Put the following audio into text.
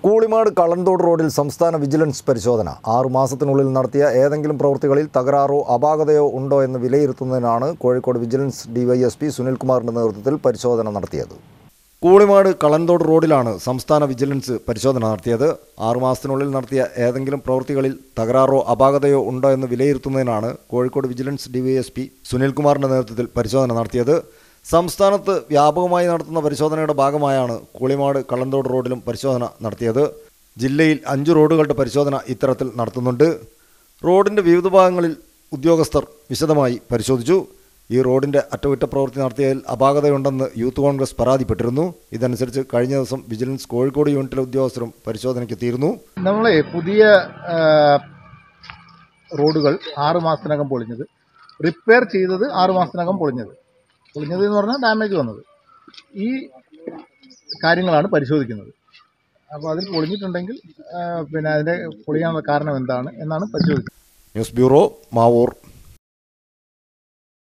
കൂളിമാട് കളൻതോട് റോഡിൽ സംസ്ഥാന വിജിലൻസ് പരിശോധന 6 മാസത്തിനുള്ളിൽ നടത്തിയ ഏതെങ്കിലും പ്രവൃത്തികളിൽ തകരാറോ അപാകതയോ ഉണ്ടോ എന്ന് വിലയിരുത്തുന്നതിനാണ് കോഴിക്കോട് വിജിലൻസ് ഡിവൈഎസ്പി സുനിൽകുമാറിന്റെ നേതൃത്വത്തിൽ പരിശോധന നടത്തിയത്. കൂളിമാട് കളൻതോട് റോഡിലാണ് സംസ്ഥാന വിജിലൻസ് പരിശോധന നടത്തിയത്. 6 മാസത്തിനുള്ളിൽ നടത്തിയ ഏതെങ്കിലും പ്രവൃത്തികളിൽ തകരാറോ അപാകതയോ ഉണ്ടോ എന്ന് വിലയിരുത്തുന്നതിനാണ് കോഴിക്കോട് വിജിലൻസ് ഡിവൈഎസ്പി സുനിൽകുമാറിന്റെ നേതൃത്വത്തിൽ പരിശോധന നടത്തിയത്. സംസ്ഥാനത്ത് വ്യാപകമായി നടത്തുന്ന പരിശോധനയുടെ ഭാഗമായാണ് കൂളിമാട് കളൻതോട് റോഡിലും പരിശോധന നടത്തിയത്. ജില്ലയിൽ 5 റോഡുകളുടെ പരിശോധന ഇത്തരത്തിൽ നടത്തുന്നുണ്ട്. റോഡിൻ്റെ വിവിധ ഭാഗങ്ങളിൽ ഉദ്യോഗസ്ഥർ വിശദമായി പരിശോധിച്ചു. ഈ റോഡിൻ്റെ അറ്റകുറ്റപ്രവൃത്തി നടത്തിയതിൽ അപാകതയുണ്ടെന്ന് യൂത്ത് കോൺഗ്രസ് പരാതിപ്പെട്ടിരുന്നു. ഇതനുസരിച്ച് കഴിഞ്ഞ ദിവസം വിജിലൻസ് കോഴിക്കോട് യൂണിറ്റിലെ ഉദ്യോഗസ്ഥരും പരിശോധനയ്ക്കെത്തിയിരുന്നു. നമ്മളെ പുതിയ റോഡുകൾ 6 മാസത്തിനകം പൊളിഞ്ഞത്, റിപ്പയർ ചെയ്തത് 6 മാസത്തിനകം പൊളിഞ്ഞത് എന്ന് പറഞ്ഞാൽ ഡാമേജ് വന്നത്, ഈ കാര്യങ്ങളാണ് പരിശോധിക്കുന്നത്. അപ്പോൾ അതിൽ പൊളിഞ്ഞിട്ടുണ്ടെങ്കിൽ പിന്നെ അതിൻ്റെ പൊളിയാനുള്ള കാരണം എന്താണ് എന്നാണ് പരിശോധിക്കുന്നത്. News bureau, Mavoor.